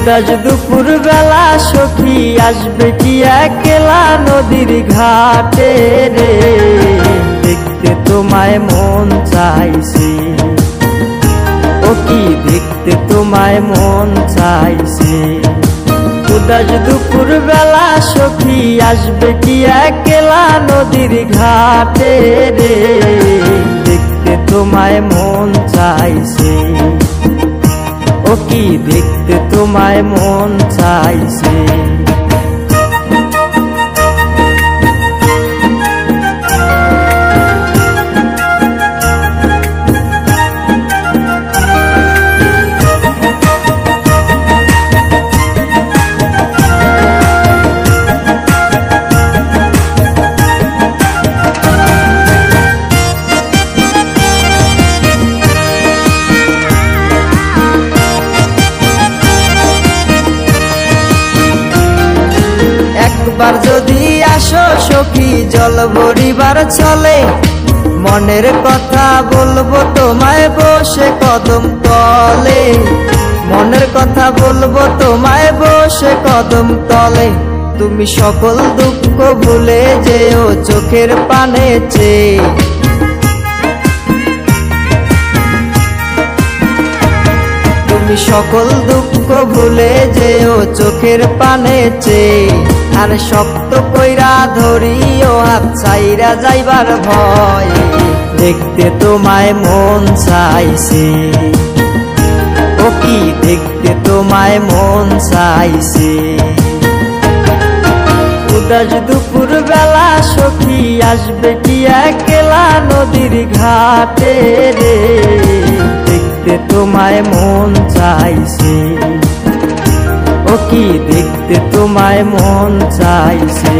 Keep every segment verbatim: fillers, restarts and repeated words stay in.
উদাস দুপুর বেলা সখী আসবে কি একলা নদীর ঘাটে রে, দেখতে তোমায় মন চাইছে, ও কি দেখতে তোমায় মন চাইছে। উদাস দুপুর বেলা সখী আসবে কি একলা নদীর ঘাটে রে, দেখতে তোমায় মন চাইছে, ও কি দেখতে তোমায় মন চাইছে। একবার যদি আসো সখী জল ভরিবার চলে, মনের কথা বলবো তোমায় বসে কদম তলে, মনের কথা বলবো তোমায় বসে কদম তলে। তুমি সকল দুঃখ ভুলে যেও চোখের পানে চেয়ে, তুমি সকল দুঃখ ভুলে যেও চোখের পানে চেয়ে। আর শক্ত কইরা ধরিও হাত ছাইরা যাইবার ভয়, দেখতে তোমায় মন চাইছে, ও কি দেখতে তোমায় মন চাইছে। উদাস দুপুর বেলা সখী আসবে কি একলা নদীর ঘাটে রে, দেখতে তোমায় মন চাইছে, ও কি দেখতে তোমায় মন চাইছে।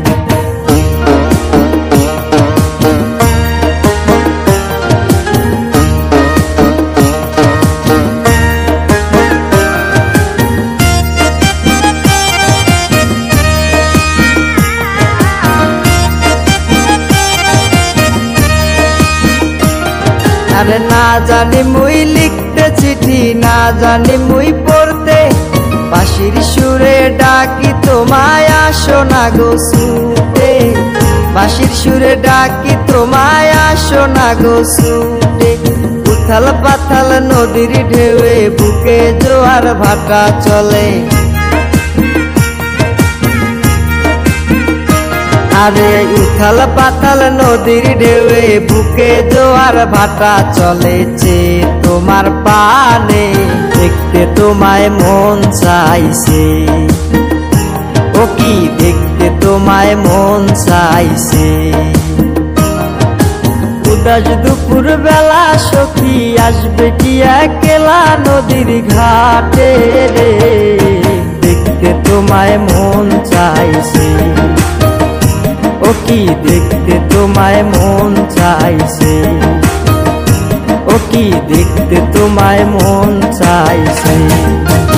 আরে না জানি মুই লিখতে চিঠি, না জানি মুই পড়তে, বাঁশির সুরে ডাকি তোমায় আসো না গো ছুটে, বাঁশির সুরে ডাকি তোমায় আসো না গো ছুটে। উথাল পাথাল নদীর ঢেউয়ে বুকে জোয়ার ভাটা চলে, আরে উথাল পাতাল নদীর ঢেউয়ে বুকে জোয়ার ভাটা চলেছে তোমার পানে, দেখতে তোমায় মন চাইছে, ও কি দেখতে তোমায় মন চাইছে। উদাস দুপুর বেলা সখী আসবে কি একলা নদীর ঘাটে রে, দেখতে তোমায় মন চাইছে, ও কি দেখতে তোমায় মন চাইছে, ও কি দেখতে তোমায় মন চাইছে।